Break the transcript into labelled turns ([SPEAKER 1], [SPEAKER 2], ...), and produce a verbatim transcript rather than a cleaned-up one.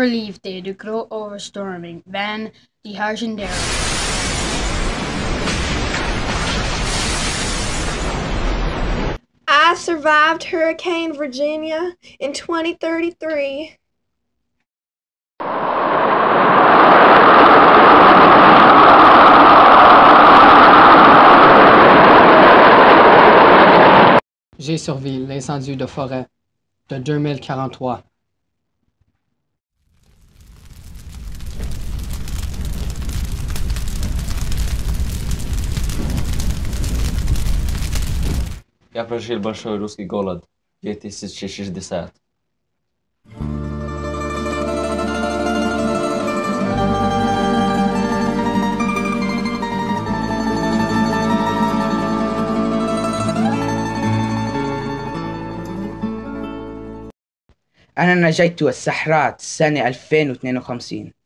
[SPEAKER 1] overleefde de grote overstorming van die legendary.
[SPEAKER 2] I survived Hurricane Virginia in twenty thirty-three.
[SPEAKER 3] J'ai survécu l'incendie de forêt de deux mille quarante-trois.
[SPEAKER 4] Я прожил большой русский голод в две тысячи шестидесятом.
[SPEAKER 5] أنا نجيت السحرات سنة ألفين واثنين وخمسين.